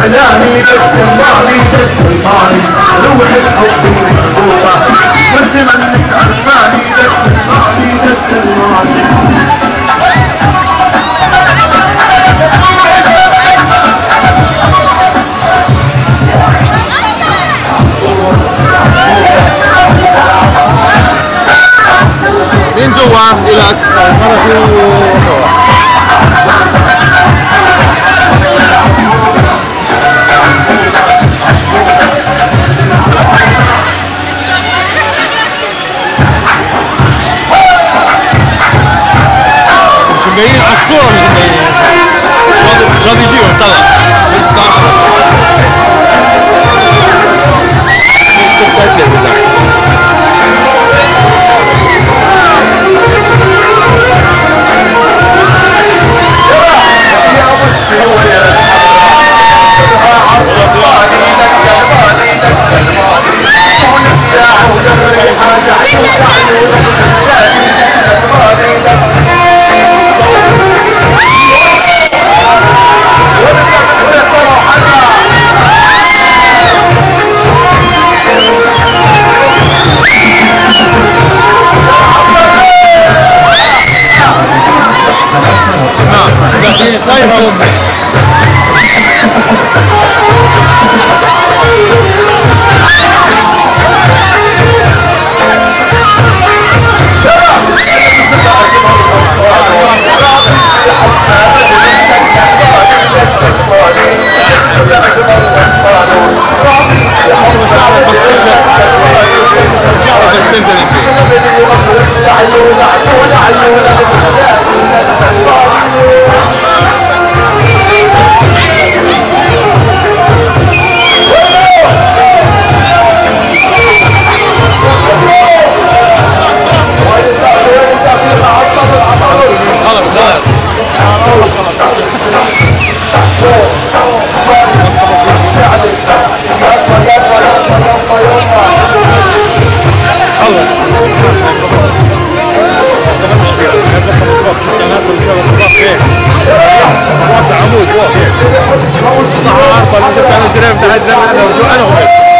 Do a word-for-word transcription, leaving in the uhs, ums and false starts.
اعلامي للجمالي للجمالي روح الحب مضبوطه بس منك عرفاني للجمالي للجمالي مين جوا إلك؟ مش مبينين على الصورة مش مبينين مش راضي يجيهم طلع عمود واحد.